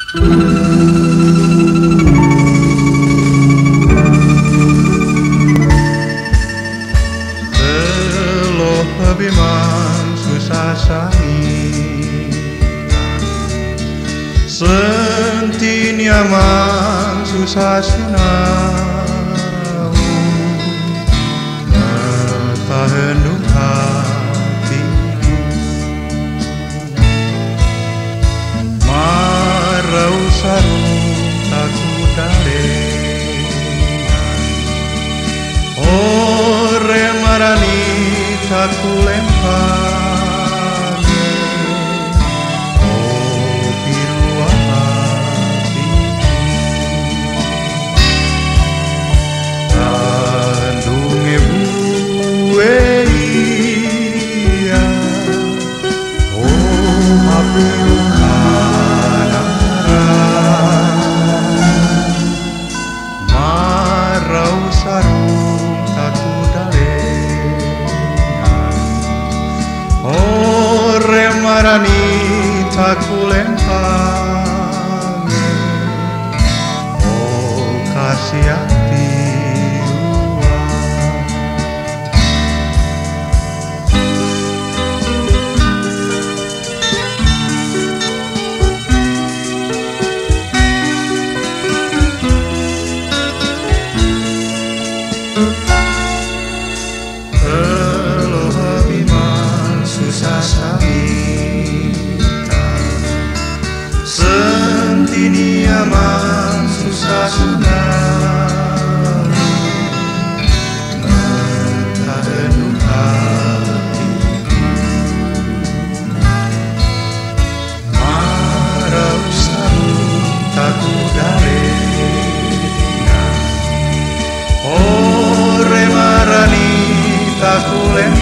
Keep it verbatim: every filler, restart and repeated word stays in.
Teloh biman susah sangi, senti nyaman susah sinau, ngetahendung hatiku, marau sarung taku dalengan, ore marani taku lempar, oh pilua hatiku, kandung ibu iya, oh apilu kanaran, marau sarung taku ore marani taku lempang, oh kasih hati susah samita, senti nyaman susah sunang, ngetahendung hatiku, marau sarung taku dalengan, ore marani taku lempang,